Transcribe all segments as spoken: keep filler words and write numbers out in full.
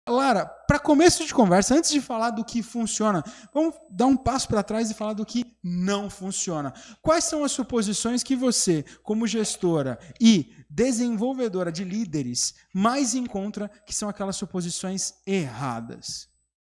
Lara, para começo de conversa, antes de falar do que funciona, vamos dar um passo para trás e falar do que não funciona. Quais são as suposições que você, como gestora e desenvolvedora de líderes, mais encontra que são aquelas suposições erradas?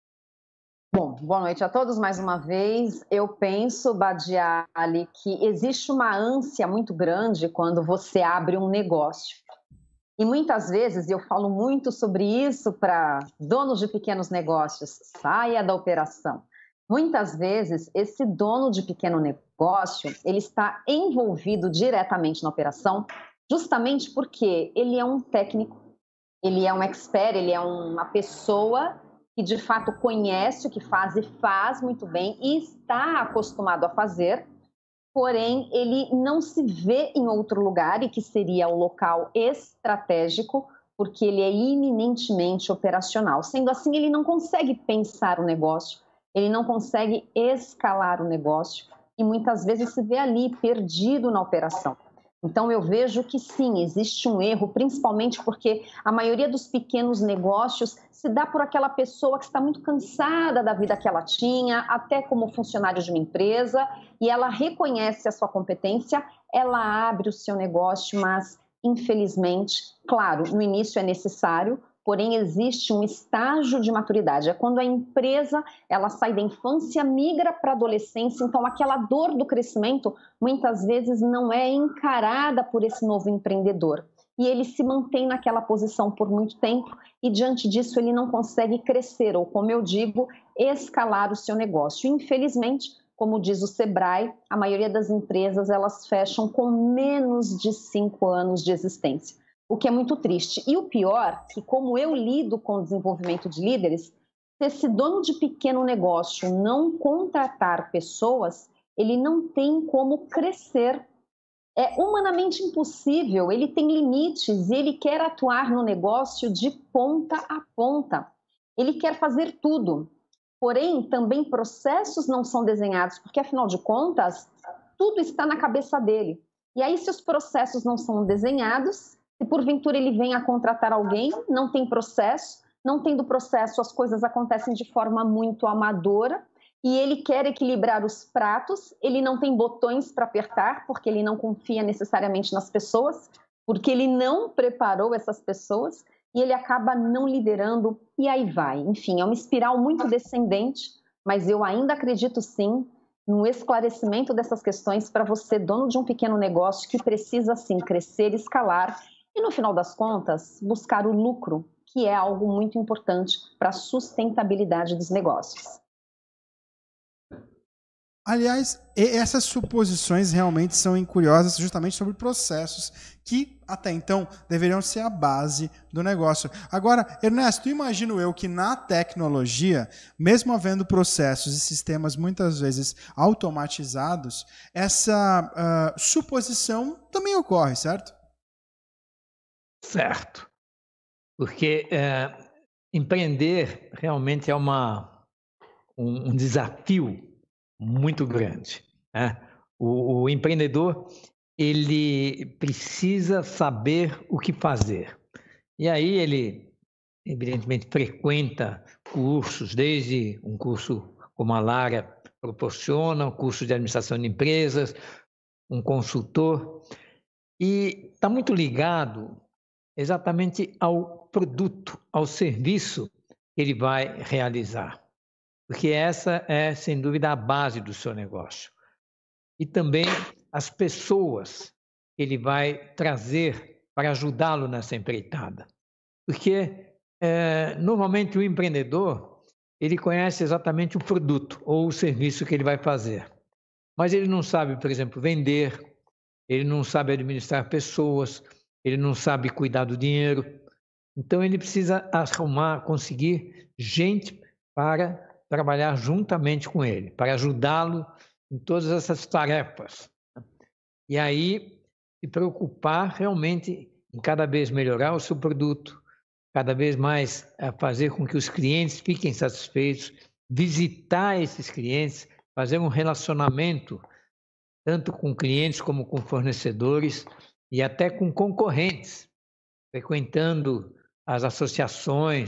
Bom, boa noite a todos mais uma vez. Eu penso, Badiali, que existe uma ânsia muito grande quando você abre um negócio. E muitas vezes eu falo muito sobre isso para donos de pequenos negócios, saia da operação. Muitas vezes esse dono de pequeno negócio, ele está envolvido diretamente na operação, justamente porque ele é um técnico, ele é um expert, ele é uma pessoa que de fato conhece o que faz e faz muito bem e está acostumado a fazer. Porém, ele não se vê em outro lugar, e que seria o local estratégico, porque ele é eminentemente operacional. Sendo assim, ele não consegue pensar o negócio, ele não consegue escalar o negócio e muitas vezes se vê ali perdido na operação. Então, eu vejo que sim, existe um erro, principalmente porque a maioria dos pequenos negócios se dá por aquela pessoa que está muito cansada da vida que ela tinha, até como funcionário de uma empresa, e ela reconhece a sua competência, ela abre o seu negócio, mas infelizmente, claro, no início é necessário, porém existe um estágio de maturidade. É quando a empresa ela sai da infância, migra para a adolescência, então aquela dor do crescimento muitas vezes não é encarada por esse novo empreendedor. E ele se mantém naquela posição por muito tempo e diante disso ele não consegue crescer, ou como eu digo, escalar o seu negócio. Infelizmente, como diz o Sebrae, a maioria das empresas elas fecham com menos de cinco anos de existência, o que é muito triste. E o pior, que como eu lido com o desenvolvimento de líderes, se esse dono de pequeno negócio não contratar pessoas, ele não tem como crescer. É humanamente impossível, ele tem limites e ele quer atuar no negócio de ponta a ponta. Ele quer fazer tudo. Porém, também processos não são desenhados, porque afinal de contas, tudo está na cabeça dele. E aí, se os processos não são desenhados, se porventura ele vem a contratar alguém, não tem processo, não tendo processo, as coisas acontecem de forma muito amadora, e ele quer equilibrar os pratos, ele não tem botões para apertar, porque ele não confia necessariamente nas pessoas, porque ele não preparou essas pessoas, e ele acaba não liderando, e aí vai. Enfim, é uma espiral muito descendente, mas eu ainda acredito sim no esclarecimento dessas questões para você, dono de um pequeno negócio, que precisa sim crescer, escalar, e no final das contas, buscar o lucro, que é algo muito importante para a sustentabilidade dos negócios. Aliás, essas suposições realmente são curiosas justamente sobre processos que, até então, deveriam ser a base do negócio. Agora, Ernesto, imagino eu que na tecnologia, mesmo havendo processos e sistemas muitas vezes automatizados, essa uh, suposição também ocorre, certo? Certo. Porque é, empreender realmente é uma, um, um desafio muito grande, né? O, o empreendedor, ele precisa saber o que fazer. E aí ele, evidentemente, frequenta cursos, desde um curso como a Lara proporciona, um curso de administração de empresas, um consultor, e está muito ligado exatamente ao produto, ao serviço que ele vai realizar. Porque essa é, sem dúvida, a base do seu negócio. E também as pessoas que ele vai trazer para ajudá-lo nessa empreitada. Porque, é, normalmente, o empreendedor, ele conhece exatamente o produto ou o serviço que ele vai fazer. Mas ele não sabe, por exemplo, vender, ele não sabe administrar pessoas, ele não sabe cuidar do dinheiro. Então, ele precisa arrumar, conseguir gente para trabalhar juntamente com ele, para ajudá-lo em todas essas tarefas. E aí, se preocupar realmente em cada vez melhorar o seu produto, cada vez mais fazer com que os clientes fiquem satisfeitos, visitar esses clientes, fazer um relacionamento tanto com clientes como com fornecedores e até com concorrentes, frequentando as associações,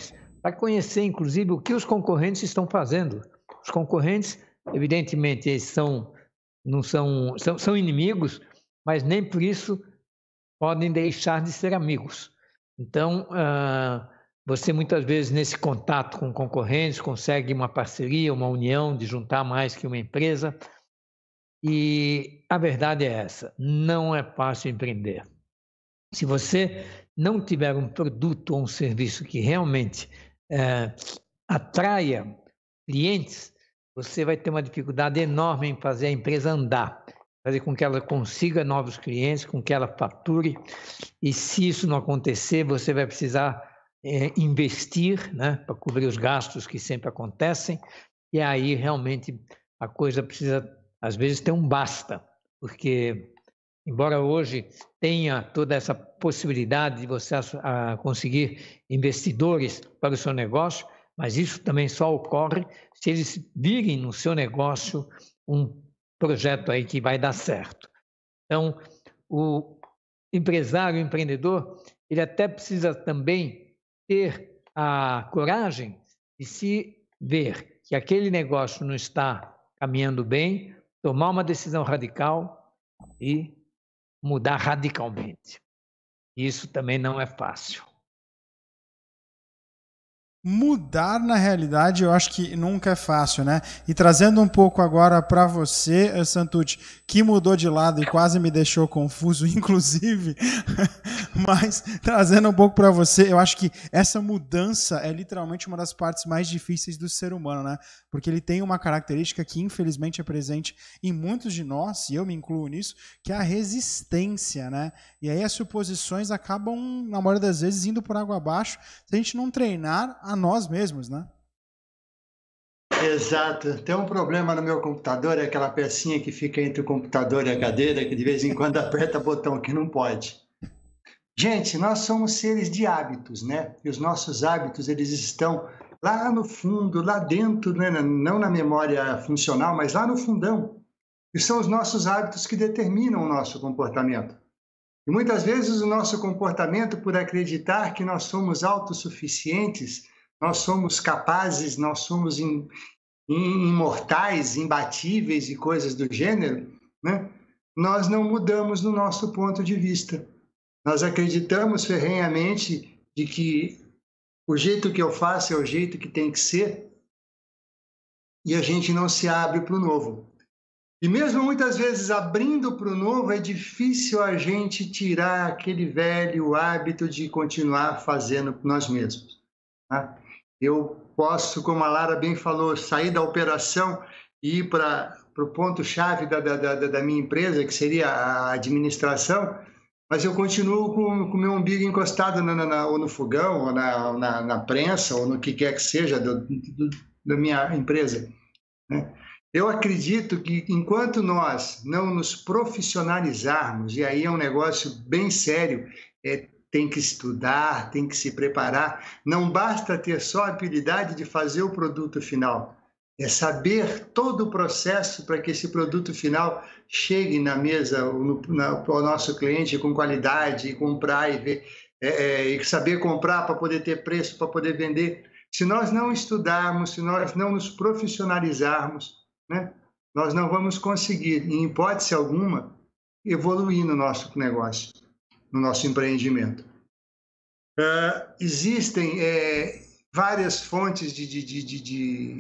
para conhecer, inclusive, o que os concorrentes estão fazendo. Os concorrentes, evidentemente, eles são, não são, são, são inimigos, mas nem por isso podem deixar de ser amigos. Então, ah, você muitas vezes, nesse contato com concorrentes, consegue uma parceria, uma união de juntar mais que uma empresa. E a verdade é essa, não é fácil empreender. Se você não tiver um produto ou um serviço que realmente é, atraia clientes, você vai ter uma dificuldade enorme em fazer a empresa andar, fazer com que ela consiga novos clientes, com que ela fature. E se isso não acontecer, você vai precisar é, investir, né, para cobrir os gastos que sempre acontecem. E aí realmente a coisa precisa, às vezes, ter um basta, porque embora hoje tenha toda essa possibilidade de você a, a conseguir investidores para o seu negócio, mas isso também só ocorre se eles virem no seu negócio um projeto aí que vai dar certo. Então, o empresário, o empreendedor, ele até precisa também ter a coragem de se ver que aquele negócio não está caminhando bem, tomar uma decisão radical e mudar radicalmente. Isso também não é fácil. Mudar, na realidade, eu acho que nunca é fácil, né? E trazendo um pouco agora para você, Santucci, que mudou de lado e quase me deixou confuso, inclusive, mas trazendo um pouco para você, eu acho que essa mudança é literalmente uma das partes mais difíceis do ser humano, né? Porque ele tem uma característica que, infelizmente, é presente em muitos de nós, e eu me incluo nisso, que é a resistência, né? E aí as suposições acabam, na maioria das vezes, indo por água abaixo se a gente não treinar a nós mesmos, né? Exato. Tem um problema no meu computador, é aquela pecinha que fica entre o computador e a cadeira, que de vez em quando aperta botão que não pode. Gente, nós somos seres de hábitos, né? E os nossos hábitos, eles estão lá no fundo, lá dentro, né? Não na memória funcional, mas lá no fundão. E são os nossos hábitos que determinam o nosso comportamento. E muitas vezes o nosso comportamento, por acreditar que nós somos autossuficientes, nós somos capazes, nós somos in, in, imortais, imbatíveis e coisas do gênero, né? Nós não mudamos no nosso ponto de vista. Nós acreditamos ferrenhamente de que o jeito que eu faço é o jeito que tem que ser e a gente não se abre para o novo. E mesmo muitas vezes abrindo para o novo, é difícil a gente tirar aquele velho hábito de continuar fazendo nós mesmos. Tá? Eu posso, como a Lara bem falou, sair da operação e ir para o ponto-chave da, da, da, da minha empresa, que seria a administração, mas eu continuo com o meu umbigo encostado na, na, ou no fogão, ou na, na, na prensa, ou no que quer que seja do, do, da minha empresa, né? Eu acredito que enquanto nós não nos profissionalizarmos, e aí é um negócio bem sério, é, tem que estudar, tem que se preparar, não basta ter só a habilidade de fazer o produto final, é saber todo o processo para que esse produto final chegue na mesa, no, na, ao nosso cliente com qualidade, e comprar e ver, é, é, e saber comprar para poder ter preço, para poder vender. Se nós não estudarmos, se nós não nos profissionalizarmos, né, nós não vamos conseguir, em hipótese alguma, evoluir no nosso negócio, no nosso empreendimento. Uh, existem é, várias fontes de, de, de, de, de,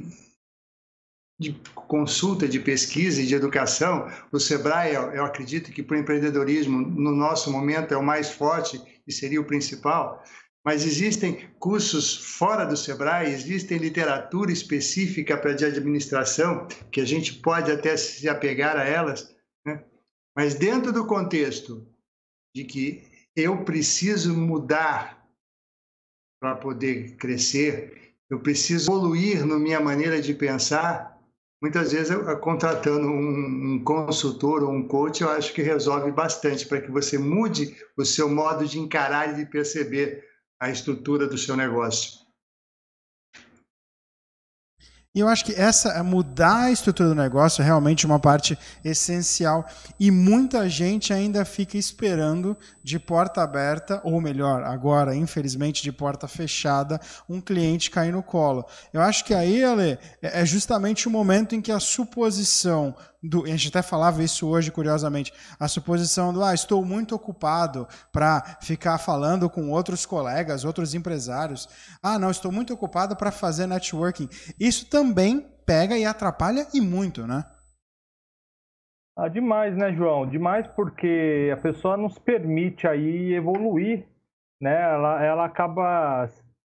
de consulta, de pesquisa e de educação. O Sebrae, eu acredito que para o empreendedorismo, no nosso momento, é o mais forte e seria o principal. Mas existem cursos fora do Sebrae, existem literatura específica para de administração, que a gente pode até se apegar a elas, né? Mas dentro do contexto de que eu preciso mudar para poder crescer, eu preciso evoluir na minha maneira de pensar, muitas vezes eu, contratando um, um consultor ou um coach, eu acho que resolve bastante para que você mude o seu modo de encarar e de perceber a estrutura do seu negócio. E eu acho que essa mudar a estrutura do negócio é realmente uma parte essencial. E muita gente ainda fica esperando de porta aberta, ou melhor, agora, infelizmente, de porta fechada, um cliente cair no colo. Eu acho que aí, Ale, é justamente o momento em que a suposição do, a gente até falava isso hoje, curiosamente, a suposição do, ah, estou muito ocupado para ficar falando com outros colegas, outros empresários. Ah, não, estou muito ocupado para fazer networking. Isso também pega e atrapalha e muito, né? Ah, demais, né, João? Demais porque a pessoa não se permite aí evoluir, né? Ela, ela acaba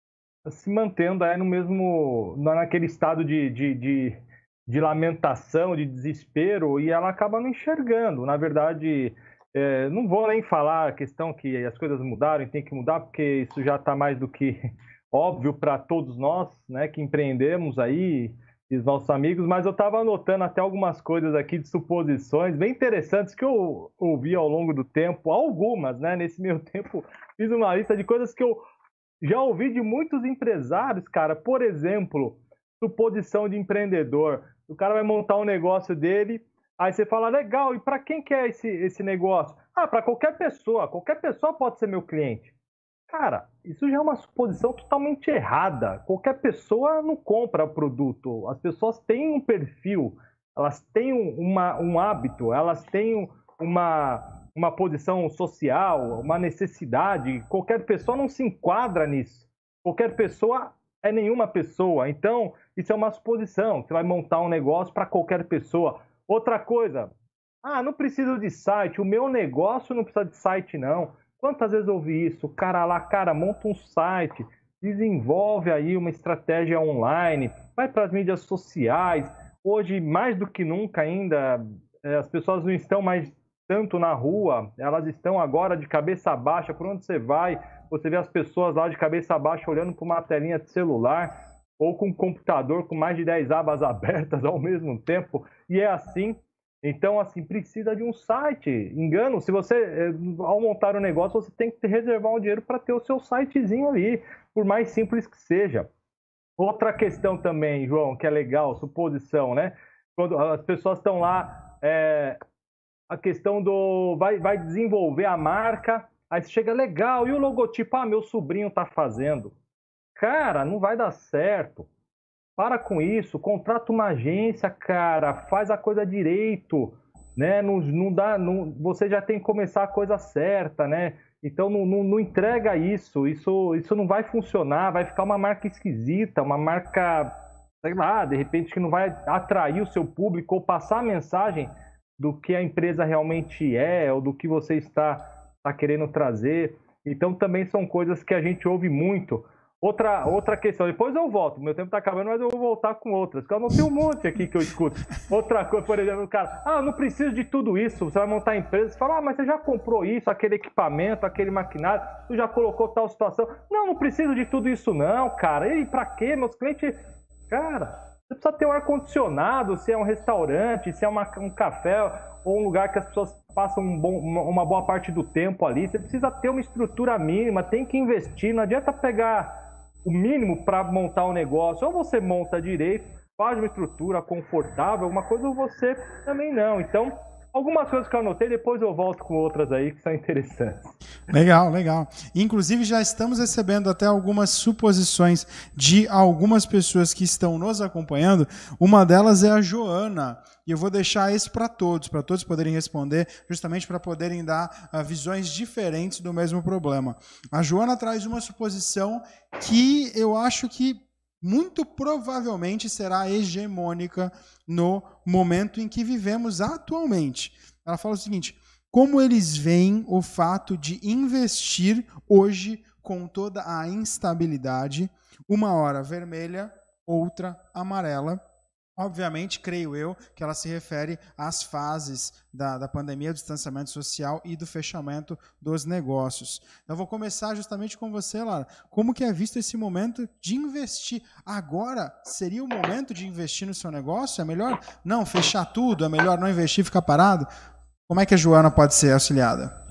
se mantendo aí no mesmo, naquele estado de, de, de, de lamentação, de desespero, e ela acaba não enxergando. Na verdade, é, não vou nem falar a questão que as coisas mudaram e tem que mudar, porque isso já está mais do que óbvio para todos nós, né, que empreendemos aí, e os nossos amigos, mas eu estava anotando até algumas coisas aqui de suposições bem interessantes que eu ouvi ao longo do tempo, algumas, né? Nesse meio tempo, fiz uma lista de coisas que eu já ouvi de muitos empresários, cara. Por exemplo, suposição de empreendedor. O cara vai montar um negócio dele, aí você fala, legal, e para quem que é esse, esse negócio? Ah, para qualquer pessoa, qualquer pessoa pode ser meu cliente. Cara, isso já é uma suposição totalmente errada. Qualquer pessoa não compra o produto. As pessoas têm um perfil, elas têm uma, um hábito, elas têm uma, uma posição social, uma necessidade. Qualquer pessoa não se enquadra nisso. Qualquer pessoa é nenhuma pessoa. Então, isso é uma suposição. Você vai montar um negócio para qualquer pessoa. Outra coisa, ah, não preciso de site. O meu negócio não precisa de site, não. Quantas vezes eu ouvi isso? O cara lá, cara, monta um site, desenvolve aí uma estratégia online, vai para as mídias sociais. Hoje, mais do que nunca ainda, as pessoas não estão mais tanto na rua, elas estão agora de cabeça baixa. Por onde você vai, você vê as pessoas lá de cabeça baixa olhando para uma telinha de celular ou com um computador com mais de dez abas abertas ao mesmo tempo. E é assim. Então, assim, precisa de um site. Engano, se você, ao montar um negócio, você tem que reservar um dinheiro para ter o seu sitezinho ali, por mais simples que seja. Outra questão também, João, que é legal, suposição, né? Quando as pessoas estão lá, é, a questão do... Vai, vai desenvolver a marca, aí chega legal, e o logotipo? Ah, meu sobrinho tá fazendo. Cara, não vai dar certo. Para com isso, contrata uma agência, cara, faz a coisa direito, né? Não, não dá, não, você já tem que começar a coisa certa, né? Então não, não, não entrega isso, isso, isso não vai funcionar, vai ficar uma marca esquisita, uma marca, sei lá, de repente que não vai atrair o seu público ou passar a mensagem do que a empresa realmente é ou do que você está, está querendo trazer. Então também são coisas que a gente ouve muito. Outra, outra questão, depois eu volto, meu tempo está acabando, mas eu vou voltar com outras, porque eu não tenho um monte aqui que eu escuto. Outra coisa, por exemplo, o cara, ah, não preciso de tudo isso, você vai montar a empresa, você fala, ah, mas você já comprou isso, aquele equipamento, aquele maquinário, você já colocou tal situação. Não, não preciso de tudo isso não, cara, e pra quê? Meus clientes, cara, você precisa ter um ar-condicionado, se é um restaurante, se é uma, um café, ou um lugar que as pessoas passam um bom, uma boa parte do tempo ali, você precisa ter uma estrutura mínima, tem que investir, não adianta pegar o mínimo para montar um negócio. Ou você monta direito, faz uma estrutura confortável, alguma coisa, ou você também não. Então, algumas coisas que eu anotei, depois eu volto com outras aí que são interessantes. Legal, legal. Inclusive, já estamos recebendo até algumas suposições de algumas pessoas que estão nos acompanhando. Uma delas é a Joana. E eu vou deixar esse para todos, para todos poderem responder, justamente para poderem dar uh, visões diferentes do mesmo problema. A Joana traz uma suposição que eu acho que muito provavelmente será hegemônica no momento em que vivemos atualmente. Ela fala o seguinte: como eles veem o fato de investir hoje com toda a instabilidade, uma hora vermelha, outra amarela. Obviamente, creio eu, que ela se refere às fases da, da pandemia, do distanciamento social e do fechamento dos negócios. Então, vou começar justamente com você, Lara. Como que é visto esse momento de investir? Agora seria o momento de investir no seu negócio? É melhor não fechar tudo? É melhor não investir e ficar parado? Como é que a Joana pode ser auxiliada?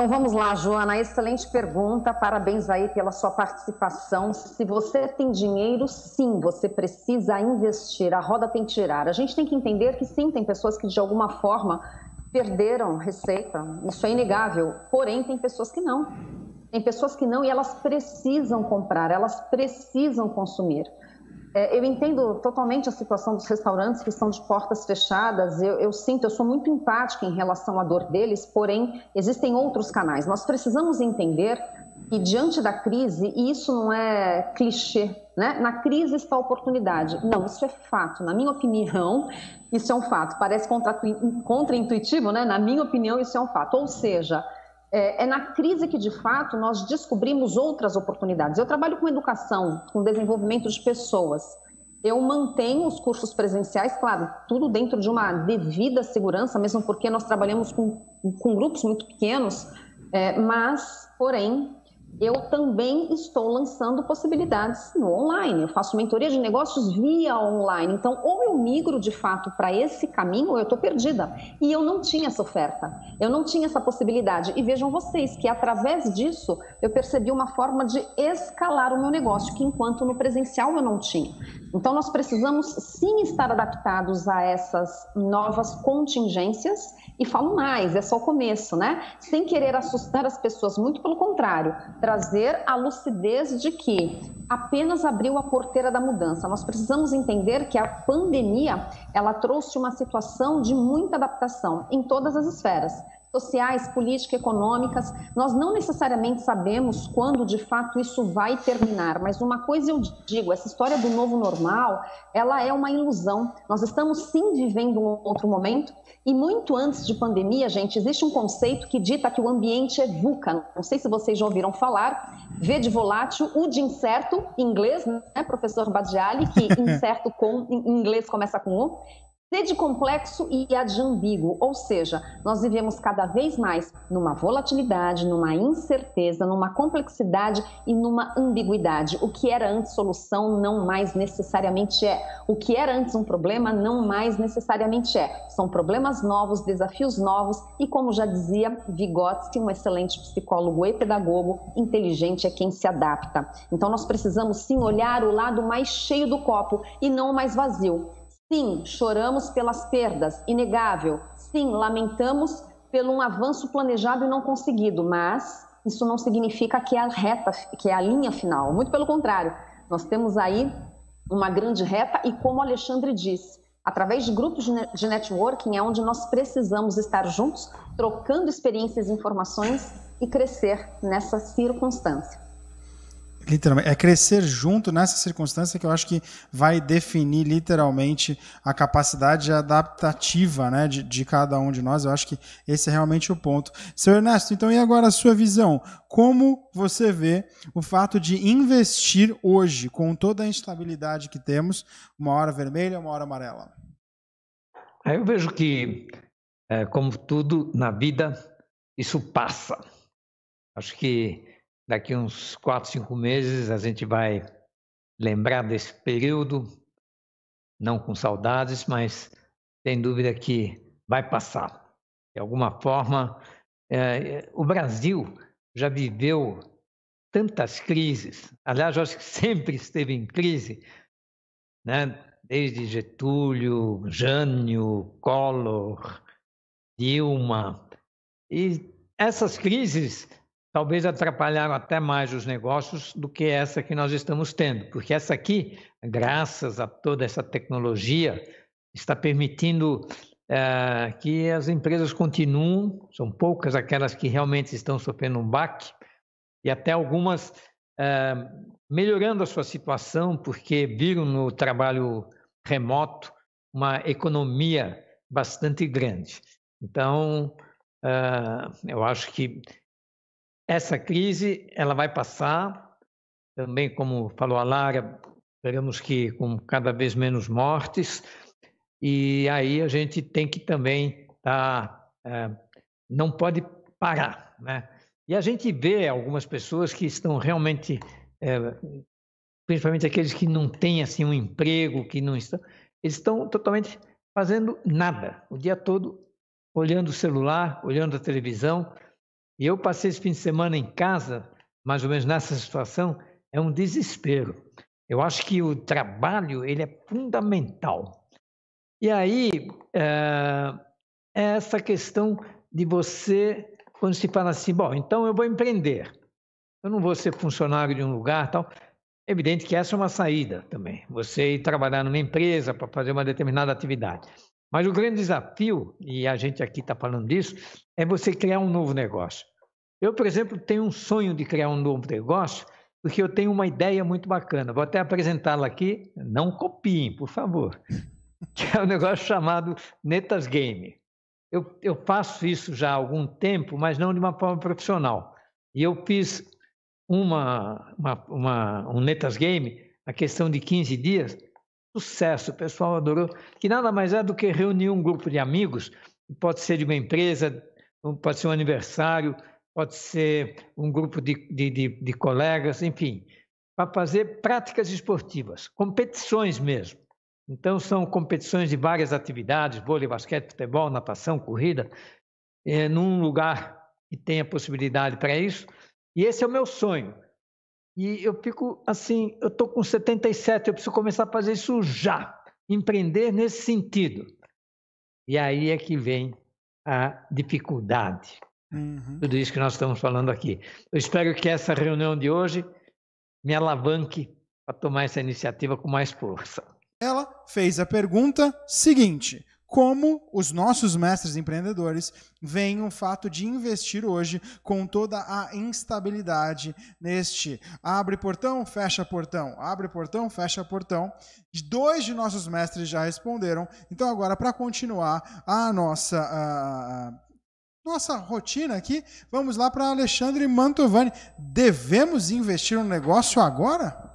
Então vamos lá, Joana, excelente pergunta, parabéns aí pela sua participação. Se você tem dinheiro, sim, você precisa investir, a roda tem que girar. A gente tem que entender que sim, tem pessoas que de alguma forma perderam receita, isso é inegável, porém tem pessoas que não. Tem pessoas que não e elas precisam comprar, elas precisam consumir. É, eu entendo totalmente a situação dos restaurantes que estão de portas fechadas, eu, eu sinto, eu sou muito empática em relação à dor deles, porém existem outros canais. Nós precisamos entender que diante da crise, e isso não é clichê, né? Na crise está a oportunidade. Não, isso é fato, na minha opinião, isso é um fato. Parece contra-intuitivo, né? Na minha opinião, isso é um fato. Ou seja, é na crise que, de fato, nós descobrimos outras oportunidades. Eu trabalho com educação, com desenvolvimento de pessoas. Eu mantenho os cursos presenciais, claro, tudo dentro de uma devida segurança, mesmo porque nós trabalhamos com, com grupos muito pequenos, é, mas, porém, eu também estou lançando possibilidades no online. Eu faço mentoria de negócios via online. Então, ou eu migro de fato para esse caminho, ou eu estou perdida. E eu não tinha essa oferta, eu não tinha essa possibilidade. E vejam vocês que, através disso, eu percebi uma forma de escalar o meu negócio, que enquanto no presencial eu não tinha. Então, nós precisamos sim estar adaptados a essas novas contingências. E falo mais, é só o começo, né? Sem querer assustar as pessoas, muito pelo contrário, trazer a lucidez de que apenas abriu a porteira da mudança. Nós precisamos entender que a pandemia, ela trouxe uma situação de muita adaptação em todas as esferas. Sociais, políticas, econômicas, nós não necessariamente sabemos quando de fato isso vai terminar, mas uma coisa eu digo, essa história do novo normal, ela é uma ilusão. Nós estamos sim vivendo um outro momento e muito antes de pandemia, gente, existe um conceito que dita que o ambiente é VUCA, não sei se vocês já ouviram falar, V de volátil, U de incerto, em inglês, né, professor Badiali, que incerto com, em inglês começa com U, C de complexo e A de ambíguo, ou seja, nós vivemos cada vez mais numa volatilidade, numa incerteza, numa complexidade e numa ambiguidade. O que era antes solução não mais necessariamente é. O que era antes um problema não mais necessariamente é. São problemas novos, desafios novos e, como já dizia Vygotsky, um excelente psicólogo e pedagogo, inteligente é quem se adapta. Então nós precisamos sim olhar o lado mais cheio do copo e não o mais vazio. Sim, choramos pelas perdas, inegável. Sim, lamentamos pelo um avanço planejado e não conseguido, mas isso não significa que é a reta, que é a linha final. Muito pelo contrário, nós temos aí uma grande reta e, como o Alexandre disse, através de grupos de networking é onde nós precisamos estar juntos, trocando experiências e informações e crescer nessa circunstância. Literalmente, é crescer junto nessa circunstância que eu acho que vai definir literalmente a capacidade adaptativa, né, de, de cada um de nós. Eu acho que esse é realmente o ponto. Seu Ernesto, então e agora a sua visão? Como você vê o fato de investir hoje, com toda a instabilidade que temos, uma hora vermelha, uma hora amarela? Eu vejo que, é, como tudo na vida, isso passa. Acho que daqui uns quatro, cinco meses a gente vai lembrar desse período, não com saudades, mas sem dúvida que vai passar. De alguma forma, é, o Brasil já viveu tantas crises. Aliás, eu acho que sempre esteve em crise, né? Desde Getúlio, Jânio, Collor, Dilma. E essas crises talvez atrapalharam até mais os negócios do que essa que nós estamos tendo, porque essa aqui, graças a toda essa tecnologia, está permitindo é, que as empresas continuem, são poucas aquelas que realmente estão sofrendo um baque, e até algumas é, melhorando a sua situação, porque viram no trabalho remoto uma economia bastante grande. Então, é, eu acho que essa crise ela vai passar, também como falou a Lara, esperamos que com cada vez menos mortes, e aí a gente tem que também tá, é, não pode parar, né? E a gente vê algumas pessoas que estão realmente, é, principalmente aqueles que não têm assim um emprego, que não estão, eles estão totalmente fazendo nada, o dia todo olhando o celular, olhando a televisão. E eu passei esse fim de semana em casa, mais ou menos nessa situação, é um desespero. Eu acho que o trabalho ele é fundamental. E aí, é, é essa questão de você, quando se fala assim, bom, então eu vou empreender, eu não vou ser funcionário de um lugar tal. É evidente que essa é uma saída também, você ir trabalhar numa empresa para fazer uma determinada atividade. Mas o grande desafio, e a gente aqui está falando disso, é você criar um novo negócio. Eu, por exemplo, tenho um sonho de criar um novo negócio, porque eu tenho uma ideia muito bacana. Vou até apresentá-la aqui, não copiem, por favor. Que é um negócio chamado Netas Game. Eu, eu faço isso já há algum tempo, mas não de uma forma profissional. E eu fiz uma, uma, uma, um Netas Game, a questão de quinze dias, sucesso, o pessoal adorou, que nada mais é do que reunir um grupo de amigos, pode ser de uma empresa, pode ser um aniversário, pode ser um grupo de, de, de, de colegas, enfim, para fazer práticas esportivas, competições mesmo. Então, são competições de várias atividades, vôlei, basquete, futebol, natação, corrida, é, num lugar que tenha possibilidade para isso. E esse é o meu sonho. E eu fico assim, eu estou com setenta e sete, eu preciso começar a fazer isso já, empreender nesse sentido. E aí é que vem a dificuldade. Uhum. Tudo isso que nós estamos falando aqui. Eu espero que essa reunião de hoje me alavanque para tomar essa iniciativa com mais força. Ela fez a pergunta seguinte: como os nossos mestres empreendedores veem o fato de investir hoje com toda a instabilidade neste abre portão, fecha portão, abre portão, fecha portão. Dois de nossos mestres já responderam. Então agora, para continuar a nossa, a, nossa rotina aqui, vamos lá para Alexandre Mantovani. Devemos investir no negócio agora?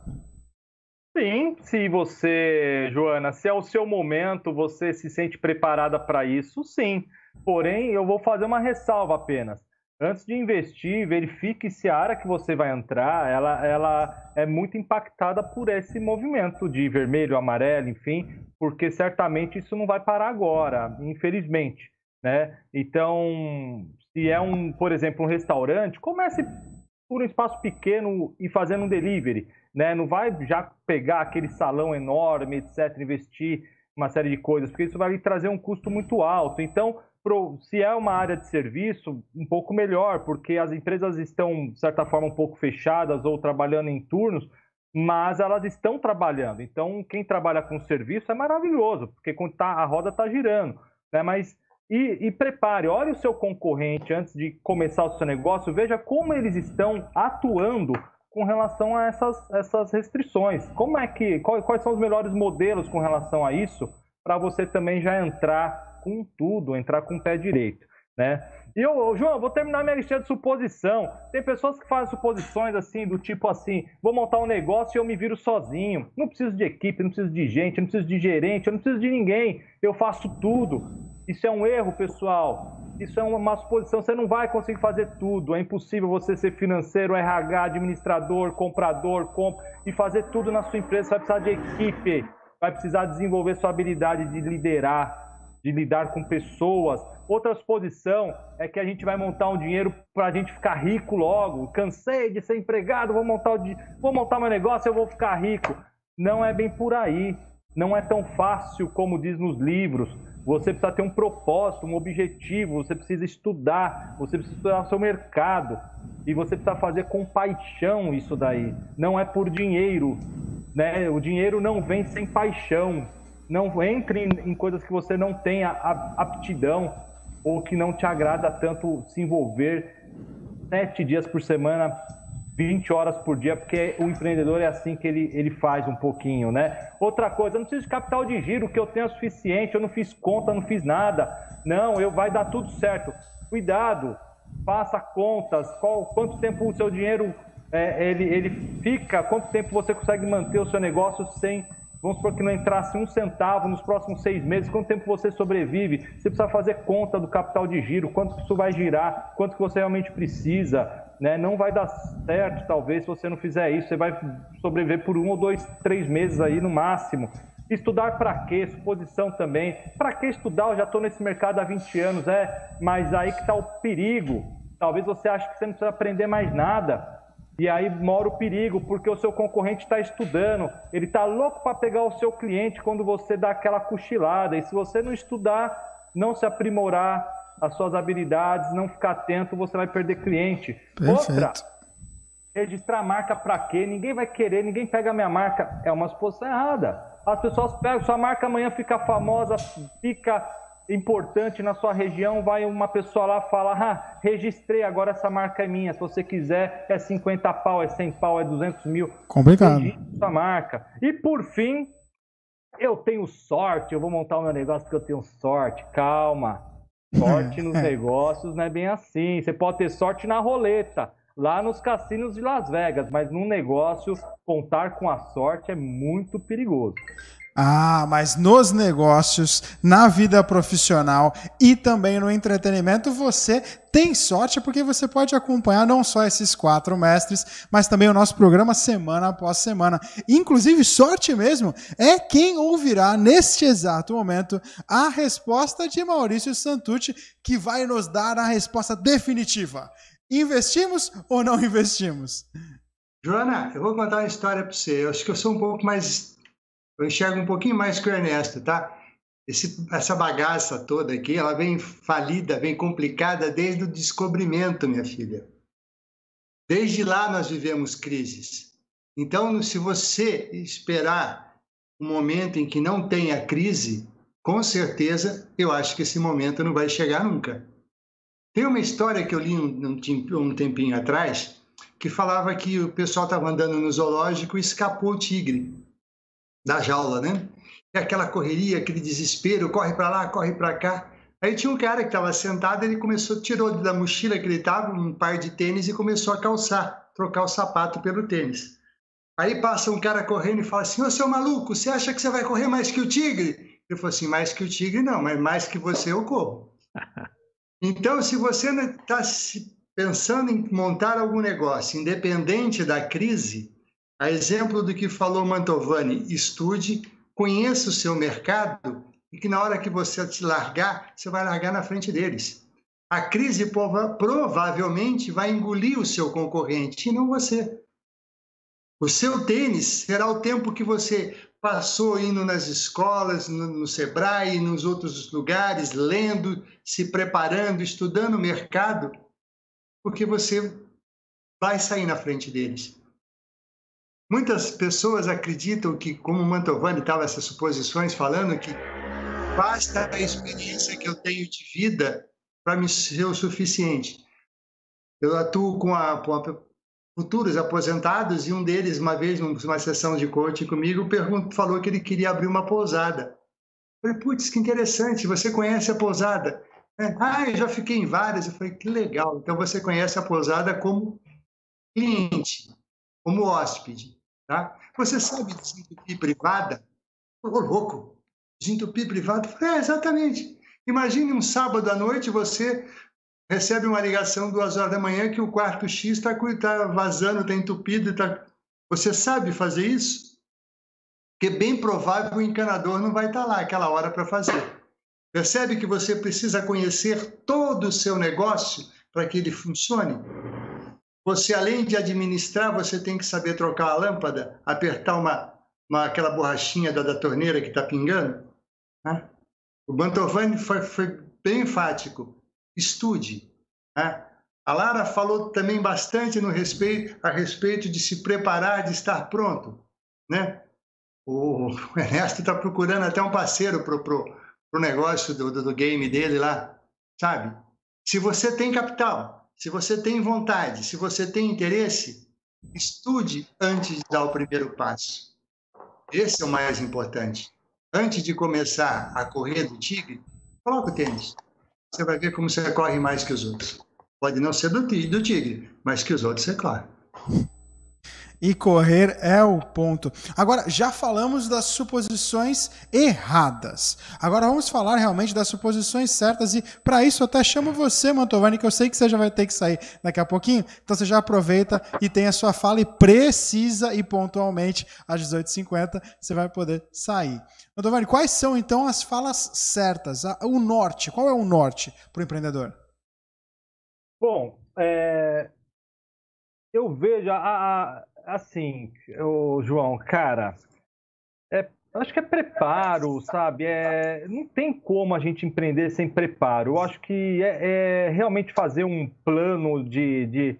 Sim, se você, Joana, se é o seu momento, você se sente preparada para isso, sim. Porém, eu vou fazer uma ressalva apenas. Antes de investir, verifique se a área que você vai entrar, ela, ela é muito impactada por esse movimento de vermelho, amarelo, enfim, porque certamente isso não vai parar agora, infelizmente, né? Então, se é um, por exemplo, um restaurante, comece por um espaço pequeno e fazendo um delivery, né? Não vai já pegar aquele salão enorme, etcétera, investir uma série de coisas, porque isso vai lhe trazer um custo muito alto. Então, pro, se é uma área de serviço, um pouco melhor, porque as empresas estão, de certa forma, um pouco fechadas ou trabalhando em turnos, mas elas estão trabalhando. Então, quem trabalha com serviço é maravilhoso, porque quando tá, a roda está girando, né? Mas E, e prepare, olhe o seu concorrente antes de começar o seu negócio, veja como eles estão atuando com relação a essas, essas restrições. Como é que, qual, quais são os melhores modelos com relação a isso, para você também já entrar com tudo, entrar com o pé direito, né? E eu, João, eu vou terminar minha listinha de suposição. Tem pessoas que fazem suposições assim, do tipo assim, vou montar um negócio e eu me viro sozinho. Não preciso de equipe, não preciso de gente, não preciso de gerente, eu não preciso de ninguém. Eu faço tudo. Isso é um erro, pessoal. Isso é uma suposição. Você não vai conseguir fazer tudo. É impossível você ser financeiro, R H, administrador, comprador, comp... e fazer tudo na sua empresa. Você vai precisar de equipe. Vai precisar desenvolver sua habilidade de liderar, de lidar com pessoas. Outra suposição é que a gente vai montar um dinheiro para a gente ficar rico logo. Cansei de ser empregado, vou montar, o... vou montar meu negócio, eu vou ficar rico. Não é bem por aí. Não é tão fácil como diz nos livros. Você precisa ter um propósito, um objetivo, você precisa estudar, você precisa estudar o seu mercado e você precisa fazer com paixão isso daí. Não é por dinheiro, né? O dinheiro não vem sem paixão. Não entre em, em coisas que você não tenha aptidão ou que não te agrada tanto se envolver sete dias por semana, vinte horas por dia, porque o empreendedor é assim que ele, ele faz um pouquinho, né? Outra coisa, eu não preciso de capital de giro, que eu tenho é suficiente, eu não fiz conta, não fiz nada. Não, eu vai dar tudo certo. Cuidado, faça contas, qual, quanto tempo o seu dinheiro é, ele, ele fica, quanto tempo você consegue manter o seu negócio sem, vamos supor que não entrasse um centavo nos próximos seis meses, quanto tempo você sobrevive? Você precisa fazer conta do capital de giro, quanto isso vai girar, quanto que você realmente precisa. Né? Não vai dar certo, talvez, se você não fizer isso. Você vai sobreviver por um ou dois, três meses aí no máximo. Estudar para quê? Suposição também. Para que estudar? Eu já estou nesse mercado há vinte anos, é, mas aí que está o perigo. Talvez você ache que você não precisa aprender mais nada. E aí mora o perigo, porque o seu concorrente está estudando, ele está louco para pegar o seu cliente quando você dá aquela cochilada. E se você não estudar, não se aprimorar as suas habilidades, não ficar atento, você vai perder cliente. Perfeito. Outra, registrar marca para quê? Ninguém vai querer, ninguém pega a minha marca. É uma suposição errada. As pessoas pegam, sua marca amanhã fica famosa, fica importante na sua região, vai uma pessoa lá falar, ah, registrei, agora essa marca é minha, se você quiser é cinquenta pau, é cem pau, é duzentos mil. Complicado. Essa marca. E por fim, eu tenho sorte, eu vou montar o meu negócio porque eu tenho sorte. Calma, sorte nos negócios não é bem assim. Você pode ter sorte na roleta, lá nos cassinos de Las Vegas, mas num negócio, contar com a sorte é muito perigoso. Ah, mas nos negócios, na vida profissional e também no entretenimento, você tem sorte porque você pode acompanhar não só esses quatro mestres, mas também o nosso programa semana após semana. Inclusive, sorte mesmo é quem ouvirá neste exato momento a resposta de Maurício Santucci, que vai nos dar a resposta definitiva. Investimos ou não investimos? Joana, eu vou contar uma história para você. Eu acho que eu sou um pouco mais... Eu enxergo um pouquinho mais que o Ernesto, tá? Esse, essa bagaça toda aqui, ela vem falida, vem complicada desde o descobrimento, minha filha. Desde lá nós vivemos crises. Então, se você esperar um momento em que não tenha crise, com certeza, eu acho que esse momento não vai chegar nunca. Tem uma história que eu li um, um tempinho atrás, que falava que o pessoal estava andando no zoológico e escapou o tigre da jaula, né? E aquela correria, aquele desespero, corre para lá, corre para cá. Aí tinha um cara que estava sentado, ele começou, tirou da mochila que ele estava um par de tênis e começou a calçar, trocar o sapato pelo tênis. Aí passa um cara correndo e fala assim, ô seu maluco, você acha que você vai correr mais que o tigre? Ele falou assim, mais que o tigre não, mas mais que você eu corro. Então, se você está pensando em montar algum negócio, independente da crise, a exemplo do que falou Mantovani, estude, conheça o seu mercado e que na hora que você se largar, você vai largar na frente deles. A crise provavelmente vai engolir o seu concorrente e não você. O seu tênis será o tempo que você passou indo nas escolas, no, no Sebrae, nos outros lugares, lendo, se preparando, estudando o mercado, porque você vai sair na frente deles. Muitas pessoas acreditam que, como o Mantovani estava essas suposições falando, que basta a experiência que eu tenho de vida para me ser o suficiente. Eu atuo com, a, com a, futuros aposentados e um deles, uma vez, numa sessão de coaching comigo, perguntou, falou que ele queria abrir uma pousada. Eu falei, putz, que interessante, você conhece a pousada? É, ah, eu já fiquei em várias. Eu falei, que legal, então você conhece a pousada como cliente, como hóspede. Tá? Você sabe desentupir privada? Ô, louco, desentupir privada? É, exatamente. Imagine um sábado à noite, você recebe uma ligação duas horas da manhã que o quarto X está tá vazando, está entupido. Tá... Você sabe fazer isso? Porque é bem provável o encanador não vai estar lá aquela hora para fazer. Percebe que você precisa conhecer todo o seu negócio para que ele funcione? Você, além de administrar, você tem que saber trocar a lâmpada, apertar uma, uma, aquela borrachinha da, da torneira que está pingando. Né? O Mantovani foi, foi bem enfático. Estude. Né? A Lara falou também bastante no respeito, a respeito de se preparar, de estar pronto. Né? O Ernesto está procurando até um parceiro para o negócio do, do, do game dele lá. Sabe? Se você tem capital, se você tem vontade, se você tem interesse, estude antes de dar o primeiro passo. Esse é o mais importante. Antes de começar a correr do tigre, coloca o tênis. Você vai ver como você corre mais que os outros. Pode não ser do, do tigre, mas que os outros você corre. E correr é o ponto. Agora, já falamos das suposições erradas. Agora vamos falar realmente das suposições certas. E para isso eu até chamo você, Mantovani, que eu sei que você já vai ter que sair daqui a pouquinho. Então você já aproveita e tem a sua fala e precisa e pontualmente às dezoito e cinquenta você vai poder sair. Mantovani, quais são então as falas certas? O norte, qual é o norte para o empreendedor? Bom, é, eu vejo, a, a, assim, o João, cara, é, acho que é preparo, sabe? É, não tem como a gente empreender sem preparo. Eu acho que é, é realmente fazer um plano de, de,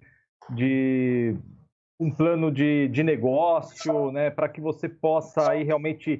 de um plano de, de negócio, né, para que você possa aí realmente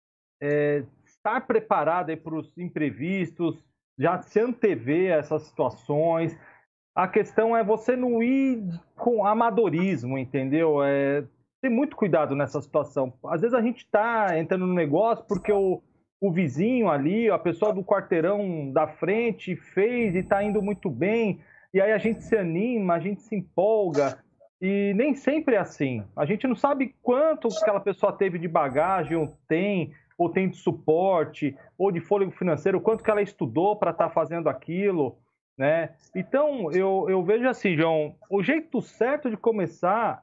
é, estar preparado para os imprevistos, já se antever a essas situações. A questão é você não ir com amadorismo, entendeu? É, ter muito cuidado nessa situação. Às vezes a gente está entrando no negócio porque o, o vizinho ali, a pessoa do quarteirão da frente fez e está indo muito bem, e aí a gente se anima, a gente se empolga, e nem sempre é assim. A gente não sabe quanto aquela pessoa teve de bagagem, ou tem, ou tem de suporte, ou de fôlego financeiro, quanto que ela estudou para estar fazendo aquilo, né? Então, eu, eu vejo assim, João, o jeito certo de começar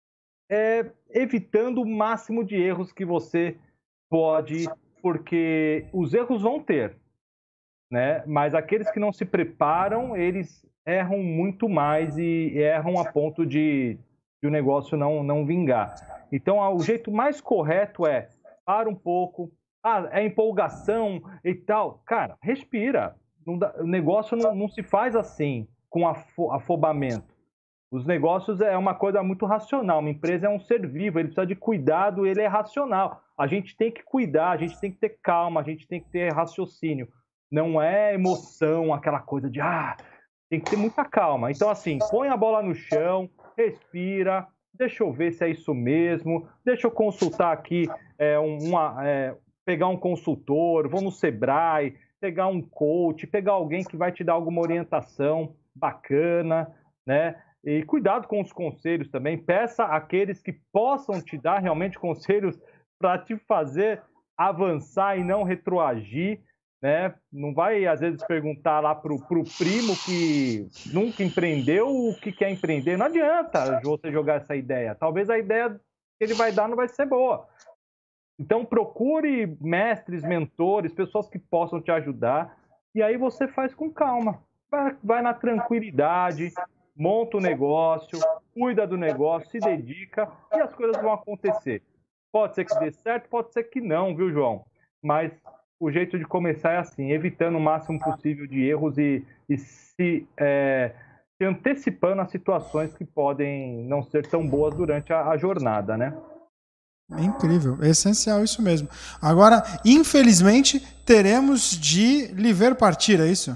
é evitando o máximo de erros que você pode, porque os erros vão ter, né? Mas aqueles que não se preparam, eles erram muito mais e erram a ponto de, de o negócio não, não vingar. Então, o jeito mais correto é para um pouco, ah, é empolgação e tal. Cara, respira. Não dá, o negócio não, não se faz assim, com afo, afobamento. Os negócios é uma coisa muito racional. Uma empresa é um ser vivo, ele precisa de cuidado, ele é racional. A gente tem que cuidar, a gente tem que ter calma, a gente tem que ter raciocínio. Não é emoção, aquela coisa de, ah, tem que ter muita calma. Então, assim, põe a bola no chão, respira, deixa eu ver se é isso mesmo, deixa eu consultar aqui, é, uma, é, pegar um consultor, vou no Sebrae, pegar um coach, pegar alguém que vai te dar alguma orientação bacana, né? E cuidado com os conselhos também, peça àqueles que possam te dar realmente conselhos para te fazer avançar e não retroagir, né? Não vai, às vezes, perguntar lá para o primo que nunca empreendeu o que quer empreender. Não adianta você jogar essa ideia. Talvez a ideia que ele vai dar não vai ser boa. Então, procure mestres, mentores, pessoas que possam te ajudar. E aí você faz com calma. Vai, vai na tranquilidade, monta o negócio, cuida do negócio, se dedica e as coisas vão acontecer. Pode ser que dê certo, pode ser que não, viu, João? Mas o jeito de começar é assim, evitando o máximo possível de erros e, e se, é, se antecipando a situações que podem não ser tão boas durante a, a jornada, né? É incrível, é essencial isso mesmo. Agora, infelizmente, teremos de lhe ver partir, é isso?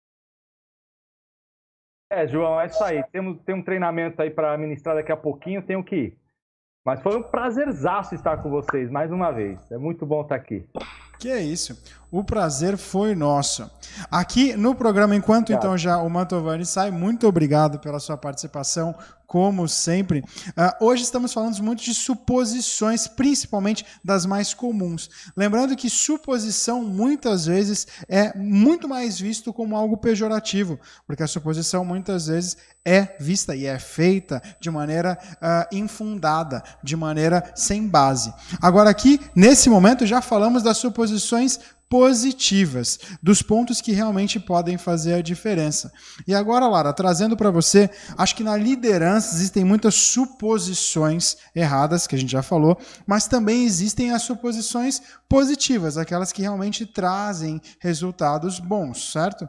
É, João, é isso aí. Temos, tem um treinamento aí para ministrar daqui a pouquinho, tenho que ir. Mas foi um prazerzaço estar com vocês mais uma vez. É muito bom estar aqui. Que é isso. O prazer foi nosso. Aqui no programa, enquanto obrigado. Então já o Mantovani sai, muito obrigado pela sua participação, como sempre. Uh, hoje estamos falando muito de suposições, principalmente das mais comuns. Lembrando que suposição, muitas vezes, é muito mais visto como algo pejorativo, porque a suposição, muitas vezes, é vista e é feita de maneira uh, infundada, de maneira sem base. Agora aqui, nesse momento, já falamos das suposições positivas, dos pontos que realmente podem fazer a diferença. E agora, Lara, trazendo para você, acho que na liderança existem muitas suposições erradas, que a gente já falou, mas também existem as suposições positivas, aquelas que realmente trazem resultados bons, certo?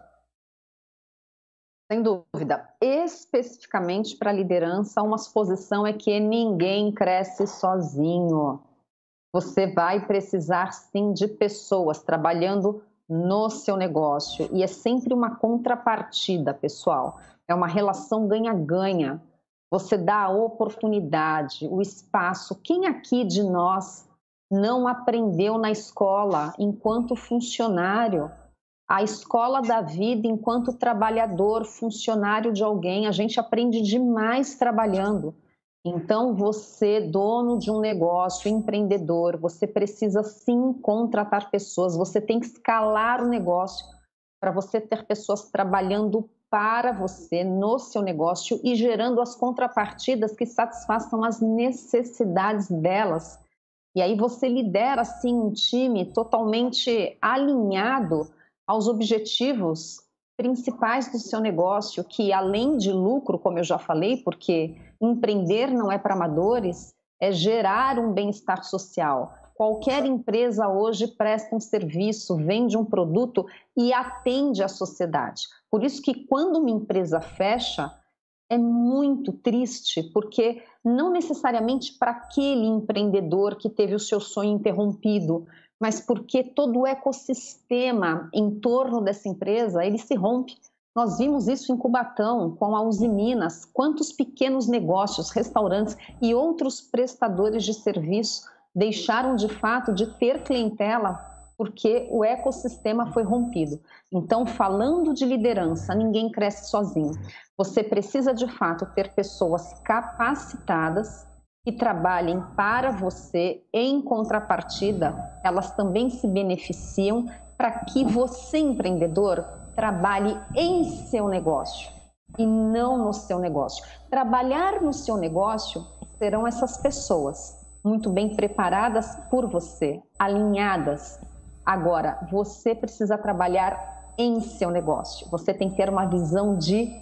Sem dúvida. Especificamente para a liderança, uma suposição é que ninguém cresce sozinho. Você vai precisar, sim, de pessoas trabalhando no seu negócio. E é sempre uma contrapartida, pessoal. É uma relação ganha-ganha. Você dá a oportunidade, o espaço. Quem aqui de nós não aprendeu na escola enquanto funcionário? A escola da vida enquanto trabalhador, funcionário de alguém. A gente aprende demais trabalhando. Então, você, dono de um negócio, empreendedor, você precisa sim contratar pessoas, você tem que escalar o negócio para você ter pessoas trabalhando para você no seu negócio e gerando as contrapartidas que satisfaçam as necessidades delas. E aí você lidera, sim, um time totalmente alinhado aos objetivos principais do seu negócio, que além de lucro, como eu já falei, porque empreender não é para amadores, é gerar um bem-estar social. Qualquer empresa hoje presta um serviço, vende um produto e atende a sociedade. Por isso que quando uma empresa fecha, é muito triste, porque não necessariamente para aquele empreendedor que teve o seu sonho interrompido, mas porque todo o ecossistema em torno dessa empresa, ele se rompe. Nós vimos isso em Cubatão, com a Uzi Minas, quantos pequenos negócios, restaurantes e outros prestadores de serviço deixaram de fato de ter clientela porque o ecossistema foi rompido. Então, falando de liderança, ninguém cresce sozinho. Você precisa de fato ter pessoas capacitadas que trabalhem para você, em contrapartida, elas também se beneficiam para que você, empreendedor, trabalhe em seu negócio e não no seu negócio. Trabalhar no seu negócio serão essas pessoas muito bem preparadas por você, alinhadas. Agora, você precisa trabalhar em seu negócio. Você tem que ter uma visão de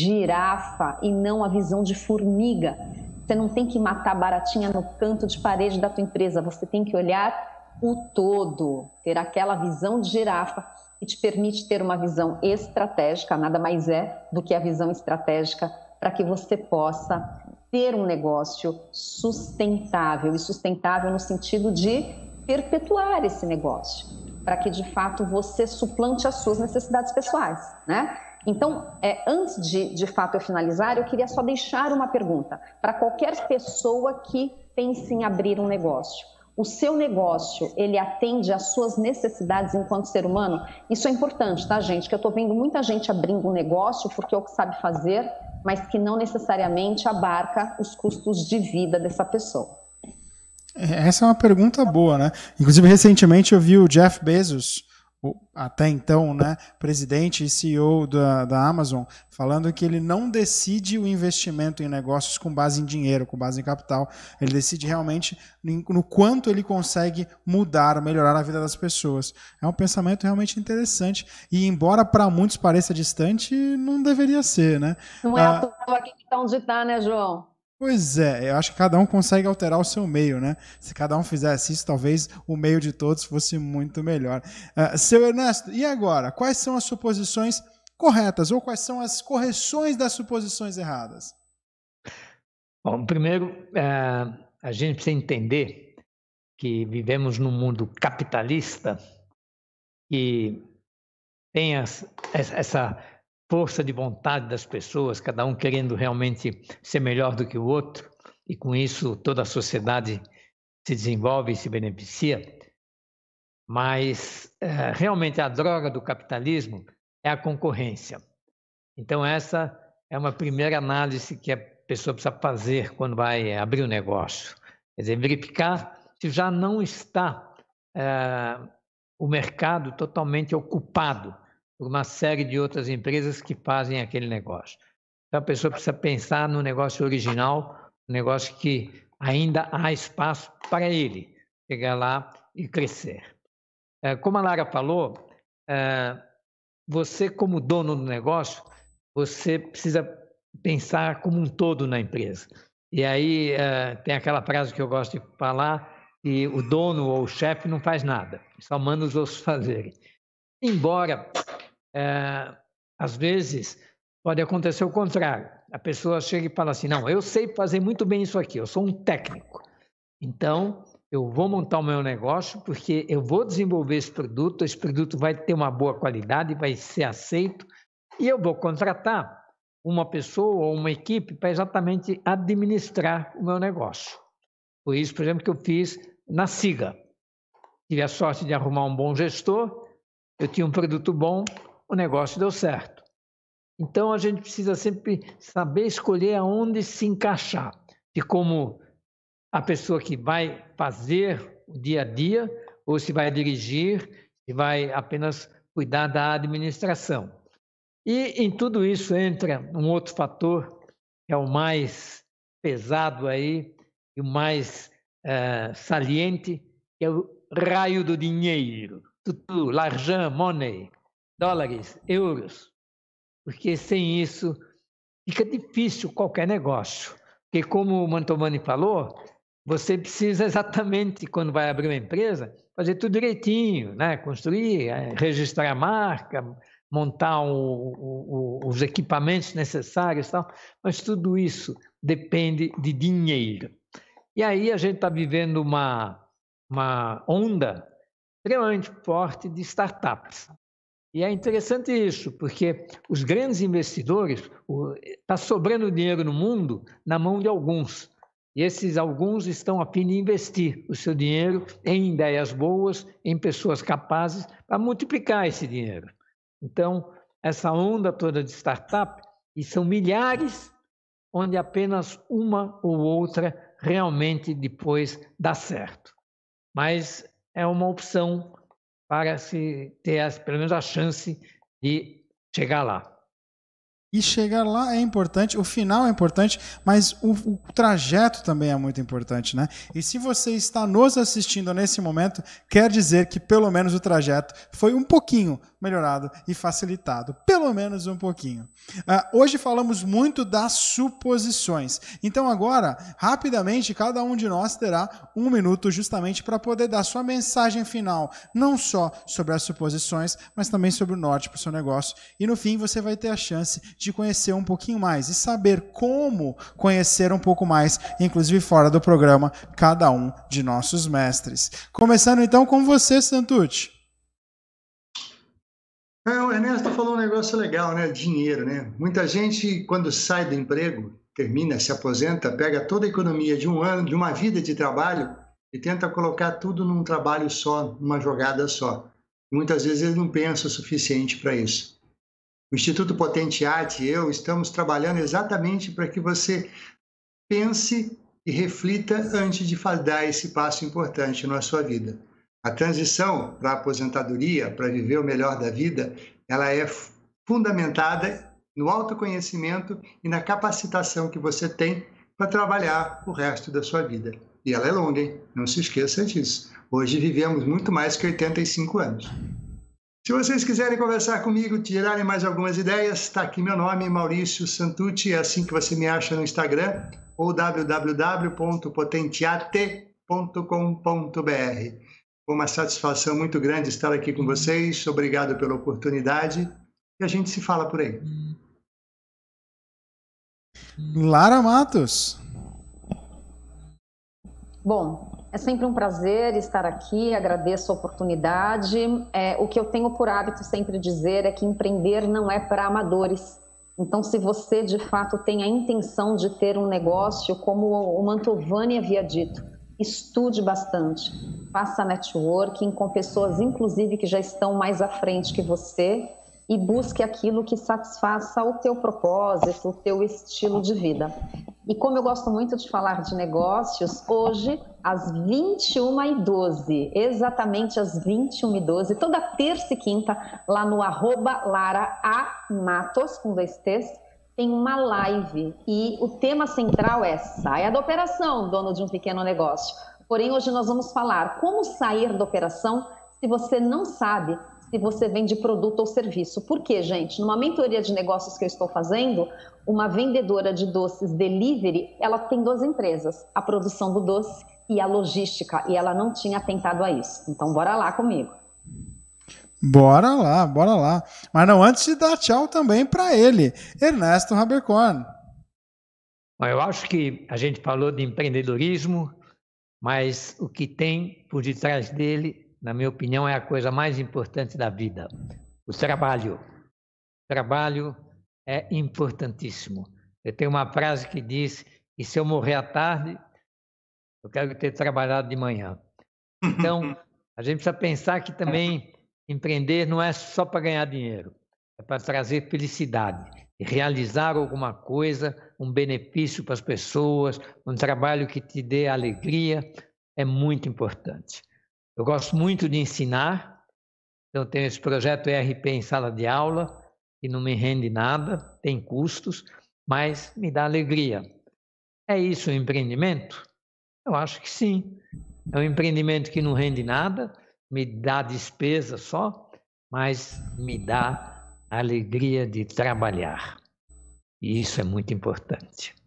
girafa e não a visão de formiga. Você não tem que matar a baratinha no canto de parede da tua empresa. Você tem que olhar o todo, ter aquela visão de girafa que te permite ter uma visão estratégica, nada mais é do que a visão estratégica para que você possa ter um negócio sustentável, e sustentável no sentido de perpetuar esse negócio, para que de fato você suplante as suas necessidades pessoais, né? Então, é, antes de, de fato eu finalizar, eu queria só deixar uma pergunta para qualquer pessoa que pense em abrir um negócio. O seu negócio, ele atende às suas necessidades enquanto ser humano? Isso é importante, tá, gente? Que eu estou vendo muita gente abrindo um negócio porque é o que sabe fazer, mas que não necessariamente abarca os custos de vida dessa pessoa. Essa é uma pergunta boa, né? Inclusive, recentemente eu vi o Jeff Bezos, o, até então, né, presidente e C E O da, da Amazon, falando que ele não decide o investimento em negócios com base em dinheiro, com base em capital. Ele decide realmente no quanto ele consegue mudar, melhorar a vida das pessoas. É um pensamento realmente interessante. E embora para muitos pareça distante, não deveria ser, né? Não é ah, à toa que está onde está, né, João? Pois é, eu acho que cada um consegue alterar o seu meio, né? Se cada um fizesse isso, talvez o meio de todos fosse muito melhor. Uh, seu Ernesto, e agora? Quais são as suposições corretas ou quais são as correções das suposições erradas? Bom, primeiro, uh, a gente precisa entender que vivemos num mundo capitalista e tem as, essa força de vontade das pessoas, cada um querendo realmente ser melhor do que o outro, e com isso toda a sociedade se desenvolve e se beneficia. Mas é, realmente a droga do capitalismo é a concorrência. Então essa é uma primeira análise que a pessoa precisa fazer quando vai abrir um negócio. Quer dizer, verificar se já não está é, o mercado totalmente ocupado por uma série de outras empresas que fazem aquele negócio. Então, a pessoa precisa pensar no negócio original, um negócio que ainda há espaço para ele chegar lá e crescer. É, como a Lara falou, é, você como dono do negócio, você precisa pensar como um todo na empresa. E aí é, tem aquela frase que eu gosto de falar, que o dono ou o chefe não faz nada, só manda os outros fazerem. Embora É, às vezes pode acontecer o contrário. A pessoa chega e fala assim, não, eu sei fazer muito bem isso aqui, eu sou um técnico. Então, eu vou montar o meu negócio porque eu vou desenvolver esse produto, esse produto vai ter uma boa qualidade, vai ser aceito e eu vou contratar uma pessoa ou uma equipe para exatamente administrar o meu negócio. Por isso, por exemplo, que eu fiz na Siga. Tive a sorte de arrumar um bom gestor, eu tinha um produto bom, o negócio deu certo. Então, a gente precisa sempre saber escolher aonde se encaixar. E como a pessoa que vai fazer o dia a dia, ou se vai dirigir, se vai apenas cuidar da administração. E em tudo isso entra um outro fator, que é o mais pesado aí, e o mais é, saliente, que é o raio do dinheiro. Tudo, l'argent, money. Dólares, euros, porque sem isso fica difícil qualquer negócio. Porque, como o Mantovani falou, você precisa exatamente, quando vai abrir uma empresa, fazer tudo direitinho, né? Construir, registrar a marca, montar o, o, o, os equipamentos necessários e tal, mas tudo isso depende de dinheiro. E aí a gente está vivendo uma, uma onda extremamente forte de startups. E é interessante isso, porque os grandes investidores, está sobrando dinheiro no mundo na mão de alguns. E esses alguns estão a fim de investir o seu dinheiro em ideias boas, em pessoas capazes para multiplicar esse dinheiro. Então, essa onda toda de startup, e são milhares, onde apenas uma ou outra realmente depois dá certo. Mas é uma opção para se ter pelo menos a chance de chegar lá. E chegar lá é importante, o final é importante, mas o, o trajeto também é muito importante, né? E se você está nos assistindo nesse momento, quer dizer que pelo menos o trajeto foi um pouquinho melhorado e facilitado. Pelo menos um pouquinho. Uh, hoje falamos muito das suposições. Então agora, rapidamente, cada um de nós terá um minuto justamente para poder dar sua mensagem final, não só sobre as suposições, mas também sobre o norte para o seu negócio. E no fim você vai ter a chance de conhecer um pouquinho mais e saber como conhecer um pouco mais, inclusive fora do programa, cada um de nossos mestres. Começando então com você, Santucci. É, o Ernesto falou um negócio legal, né? Dinheiro, né? Muita gente, quando sai do emprego, termina, se aposenta, pega toda a economia de um ano, de uma vida de trabalho e tenta colocar tudo num trabalho só, numa jogada só. Muitas vezes ele não pensa o suficiente para isso. O Instituto Potentiate e eu estamos trabalhando exatamente para que você pense e reflita antes de dar esse passo importante na sua vida. A transição para a aposentadoria, para viver o melhor da vida, ela é fundamentada no autoconhecimento e na capacitação que você tem para trabalhar o resto da sua vida. E ela é longa, hein? Não se esqueça disso. Hoje vivemos muito mais que oitenta e cinco anos. Se vocês quiserem conversar comigo, tirarem mais algumas ideias, está aqui meu nome, Maurício Santucci, é assim que você me acha no Instagram, ou w w w ponto potentiate ponto com ponto b r. Foi uma satisfação muito grande estar aqui com vocês. Obrigado pela oportunidade e a gente se fala por aí. Lara Matos. Bom, é sempre um prazer estar aqui, agradeço a oportunidade. É, o que eu tenho por hábito sempre dizer é que empreender não é para amadores. Então, se você de fato tem a intenção de ter um negócio, como o Mantovani havia dito, estude bastante, faça networking com pessoas, inclusive, que já estão mais à frente que você e busque aquilo que satisfaça o teu propósito, o teu estilo de vida. E como eu gosto muito de falar de negócios, hoje, às vinte e uma e doze, exatamente às vinte e uma e doze, toda terça e quinta, lá no arroba Lara A. Matos, com dois T's, tem uma live e o tema central é saia da operação, dono de um pequeno negócio. Porém, hoje nós vamos falar como sair da operação se você não sabe se você vende produto ou serviço. Por quê, gente? Numa mentoria de negócios que eu estou fazendo, uma vendedora de doces delivery, ela tem duas empresas, a produção do doce e a logística, e ela não tinha atentado a isso. Então, bora lá comigo. Bora lá, bora lá. Mas não antes de dar tchau também para ele, Ernesto Haberkorn. Eu acho que a gente falou de empreendedorismo, mas o que tem por detrás dele, na minha opinião, é a coisa mais importante da vida. O trabalho. O trabalho é importantíssimo. Eu tenho uma frase que diz que se eu morrer à tarde, eu quero ter trabalhado de manhã. Então, a gente precisa pensar que também empreender não é só para ganhar dinheiro, é para trazer felicidade, realizar alguma coisa, um benefício para as pessoas, um trabalho que te dê alegria, é muito importante. Eu gosto muito de ensinar, então tenho esse projeto E R P em sala de aula, que não me rende nada, tem custos, mas me dá alegria. É isso o empreendimento? Eu acho que sim. É um empreendimento que não rende nada, me dá despesa só, mas me dá a alegria de trabalhar. E isso é muito importante.